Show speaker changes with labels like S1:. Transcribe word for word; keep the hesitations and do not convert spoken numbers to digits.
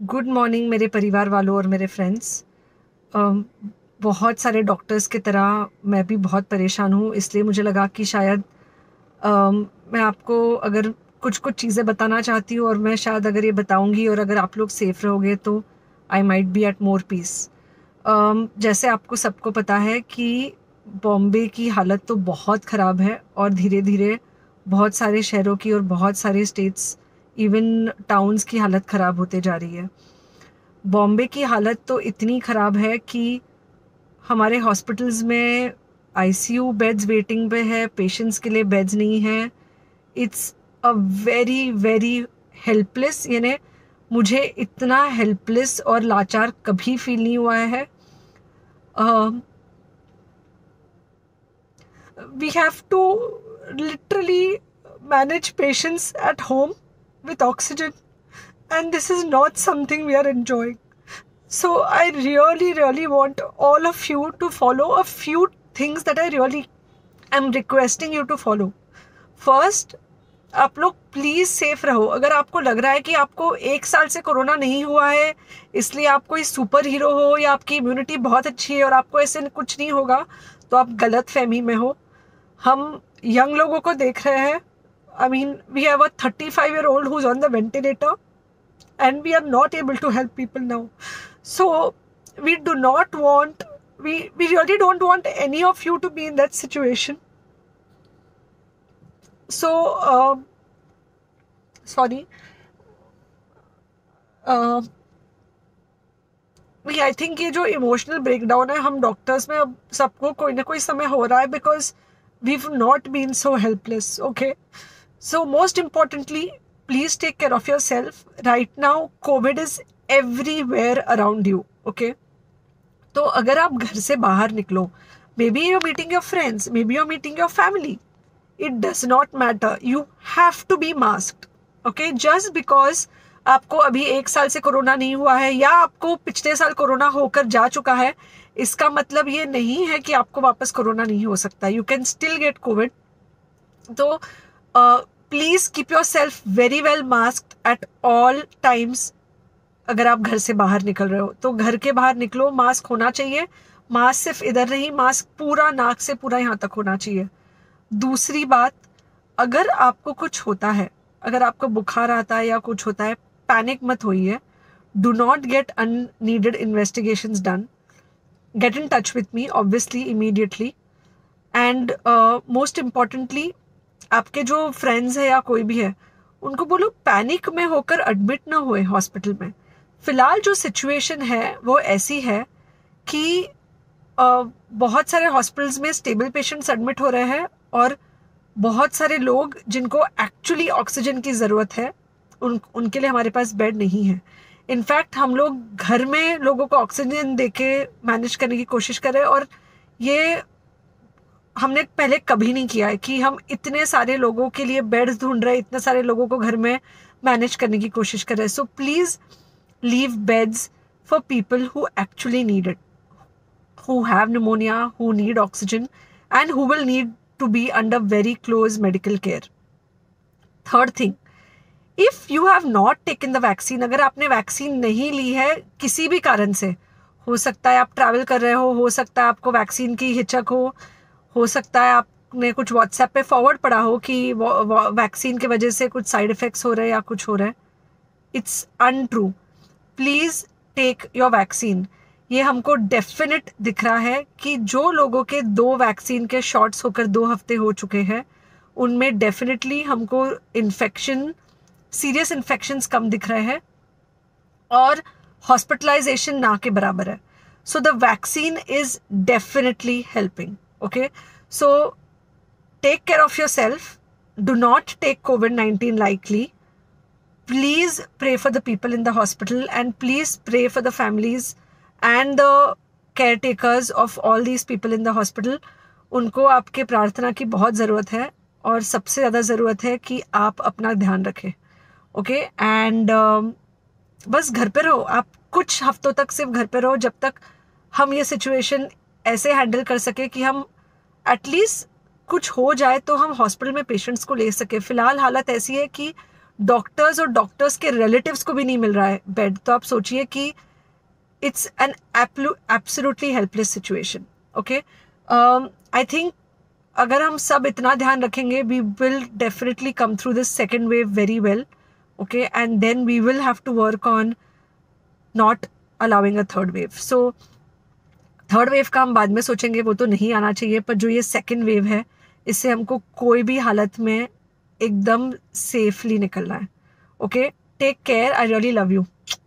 S1: Good morning मेरे परिवार वालों और मेरे फ्रेंड्स। अम, बहुत सारे डॉक्टर्स की तरह मैं भी बहुत परेशान हूँ, इसलिए मुझे लगा कि शायद अम, मैं आपको अगर कुछ कुछ चीज़ें बताना चाहती हूँ और मैं शायद अगर ये बताऊँगी और अगर आप लोग सेफ रहोगे तो I might be at more peace. जैसे आपको सबको पता है कि बॉम्बे की हालत तो बहुत ख़राब है और धीरे धीरे बहुत सारे शहरों की और बहुत सारे स्टेट्स, इवन टाउन्स की हालत ख़राब होते जा रही है। बॉम्बे की हालत तो इतनी ख़राब है कि हमारे हॉस्पिटल्स में आईसीयू बेड्स वेटिंग पे है, पेशेंट्स के लिए बेड्स नहीं है। It's a very very helpless, यानी मुझे इतना हेल्पलेस और लाचार कभी फील नहीं हुआ है। We have to literally manage patients at home with oxygen, and this is not something we are enjoying. So I really, really want all of you to follow a few things that I really am requesting you to follow. First, आप लोग please safe रहो। अगर आपको लग रहा है कि आपको एक साल से कोरोना नहीं हुआ है इसलिए आप कोई सुपर हीरो हो या आपकी इम्यूनिटी बहुत अच्छी है और आपको ऐसे कुछ नहीं होगा, तो आप गलत फहमी में हो। हम यंग लोगों को देख रहे हैं। I mean, we have a thirty-five year old who's on the ventilator and we are not able to help people now. So we do not want, we, we really don't want any of you to be in that situation. So, uh, sorry. Uh, I think ये जो emotional breakdown है हम doctors में अब सबको कोई ना कोई समय हो रहा है, because we have not been so helpless. Okay, so most importantly please take care of yourself. Right now covid is everywhere around you. Okay, तो अगर आप घर से बाहर निकलो, maybe you meeting your friends, maybe you meeting your family, it does not matter, you have to be masked. Okay, just because आपको अभी एक साल से कोरोना नहीं हुआ है या आपको पिछले साल कोरोना होकर जा चुका है, इसका मतलब ये नहीं है कि आपको वापस कोरोना नहीं हो सकता. You can still get covid. तो please keep yourself very well masked at all times. अगर आप घर से बाहर निकल रहे हो तो घर के बाहर निकलो, मास्क होना चाहिए. मास्क सिर्फ इधर नहीं, मास्क पूरा नाक से पूरा यहाँ तक होना चाहिए. दूसरी बात, अगर आपको कुछ होता है, अगर आपको बुखार आता है या कुछ होता है, पैनिक मत होइए. Do not get unneeded investigations done. Get in touch with me obviously immediately. And most importantly, आपके जो फ्रेंड्स है या कोई भी है उनको बोलो पैनिक में होकर एडमिट ना हुए हॉस्पिटल में. फिलहाल जो सिचुएशन है वो ऐसी है कि uh, बहुत सारे हॉस्पिटल्स में स्टेबल पेशेंट्स एडमिट हो रहे हैं और बहुत सारे लोग जिनको एक्चुअली ऑक्सीजन की ज़रूरत है उन उनके लिए हमारे पास बेड नहीं है. इनफैक्ट हम लोग घर में लोगों को ऑक्सीजन देके मैनेज करने की कोशिश कर रहे हैं, और ये हमने पहले कभी नहीं किया है कि हम इतने सारे लोगों के लिए बेड्स ढूंढ रहे हैं, इतने सारे लोगों को घर में मैनेज करने की कोशिश कर रहे हैं. So please leave beds for people who actually need it, who have pneumonia, who need oxygen, and who will need to be under very close medical care. Third thing, if you have not taken the vaccine, अगर आपने vaccine नहीं ली है किसी भी कारण से, हो सकता है आप ट्रैवल कर रहे हो हो सकता है आपको वैक्सीन की हिचक हो हो सकता है आपने कुछ व्हाट्सएप पे फॉरवर्ड पढ़ा हो कि वैक्सीन की वजह से कुछ साइड इफेक्ट्स हो रहे हैं या कुछ हो रहा है. It's untrue. Please take your vaccine. ये हमको डेफिनेट दिख रहा है कि जो लोगों के दो वैक्सीन के शॉट्स होकर दो हफ्ते हो चुके हैं उनमें डेफिनेटली हमको इन्फेक्शन, सीरियस इन्फेक्शंस कम दिख रहे हैं और हॉस्पिटलाइजेशन ना के बराबर है. So the vaccine is definitely helping. Okay, so take care of yourself. Do not take covid nineteen lightly. Please pray for the people in the hospital and please pray for the families and the caretakers of all these people in the hospital. उनको आपके प्रार्थना की बहुत ज़रूरत है और सबसे ज़्यादा ज़रूरत है कि आप अपना ध्यान रखें. ओके, एंड बस घर पे रहो. आप कुछ हफ्तों तक सिर्फ घर पे रहो जब तक हम ये सिचुएशन ऐसे हैंडल कर सके कि हम एटलीस्ट कुछ हो जाए तो हम हॉस्पिटल में पेशेंट्स को ले सके. फ़िलहाल हालत ऐसी है कि डॉक्टर्स और डॉक्टर्स के रिलेटिव्स को भी नहीं मिल रहा है बेड, तो आप सोचिए कि it's an absolutely helpless situation. Okay, I think अगर हम सब इतना ध्यान रखेंगे, we will definitely come through this second wave very well. Okay, and then we will have to work on not allowing a third wave. So third wave का हम बाद में सोचेंगे, वो तो नहीं आना चाहिए, पर जो ये सेकेंड वेव है इससे हमको कोई भी हालत में एकदम सेफली निकलना है. Okay, take care, I really love you.